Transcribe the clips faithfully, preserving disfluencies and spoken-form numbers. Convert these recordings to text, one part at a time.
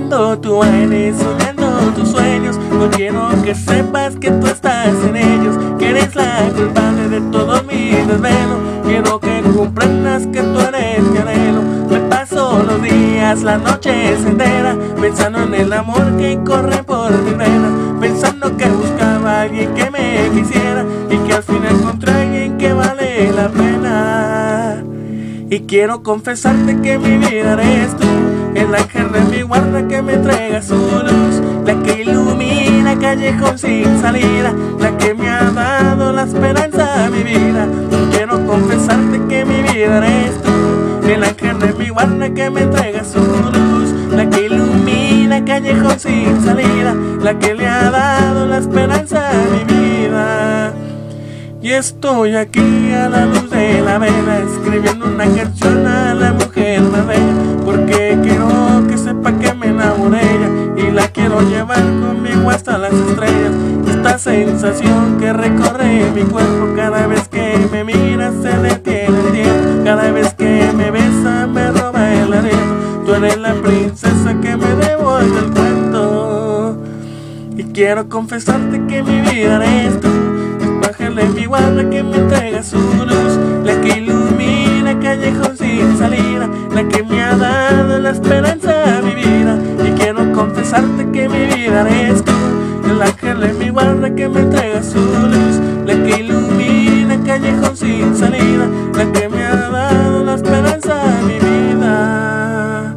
respirando tu aire, soñando tus sueños. No quiero que sepas que tú estás en ellos, que eres la culpable de todo mi desvelo. Quiero que comprendas que tú eres mi anhelo. Me paso los días, la noche entera, pensando en el amor que corre por mis venas, pensando que buscaba a alguien que me quisiera y que al final encontré a alguien que vale la pena. Y quiero confesarte que mi vida eres tú, el ángel de mi guarda que me entrega su luz, la que ilumina callejón sin salida, la que me ha dado la esperanza a mi vida. Quiero confesarte que mi vida eres tú, el ángel de mi guarda que me entrega su luz, la que ilumina callejón sin salida, la que le ha dado la esperanza a mi vida. Y estoy aquí a la luz de la vela, escribiendo una canción a la mujer más bella, porque quiero que sepa que me enamoré de ella y la quiero llevar conmigo hasta las estrellas. Esta sensación que recorre mi cuerpo, cada vez que me mira se detiene el tiempo, cada vez que me besa me roba el aliento. Tú eres la princesa que me devuelve el cuento. Y quiero confesarte que mi vida eres tú, de mi guarda que me entrega su luz, la que ilumina callejón sin salida, la que me ha dado la esperanza a mi vida. Y quiero confesarte que mi vida eres tú, el ángel de mi guarda que me entrega su luz, la que ilumina callejón sin salida, la que me ha dado la esperanza a mi vida.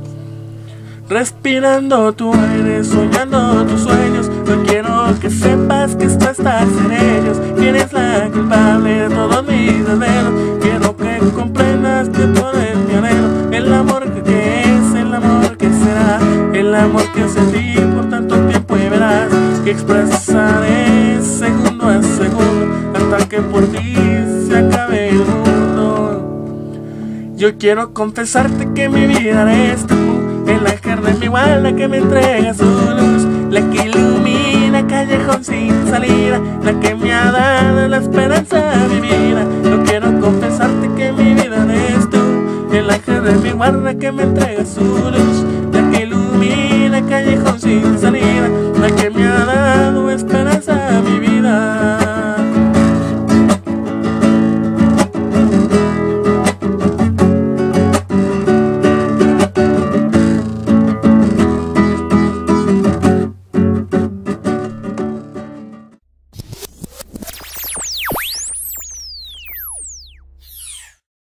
Respirando tu aire, soñando tus sueños, no quiero que sepas que tú estás en ellos, que eres la culpable de todos mis desvelos. Quiero que comprendas que tú eres mi anhelo, el amor que es, el amor que será, el amor que sentí por tanto tiempo, y verás que expresaré segundo a segundo hasta que por ti se acabe el mundo. Yo quiero confesarte que mi vida eres tú, el ángel de mi guarda que me entrega su luz, la que ilumina callejón sin salida, la que me ha dado la esperanza a mi vida. Yo quiero confesarte que mi vida eres tú, el ángel de mi guarda que me entrega su luz,